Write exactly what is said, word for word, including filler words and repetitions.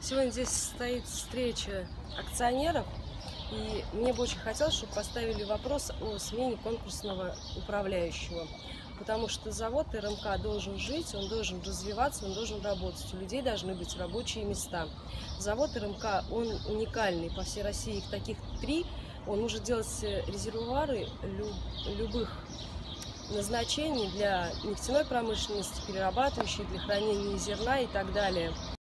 Сегодня здесь состоит встреча акционеров, и мне бы очень хотелось, чтобы поставили вопрос о смене конкурсного управляющего. Потому что завод РМК должен жить, он должен развиваться, он должен работать. У людей должны быть рабочие места. Завод РМК, он уникальный по всей России, их таких три. Он может делать резервуары любых назначений для нефтяной промышленности, перерабатывающей, для хранения зерна и так далее.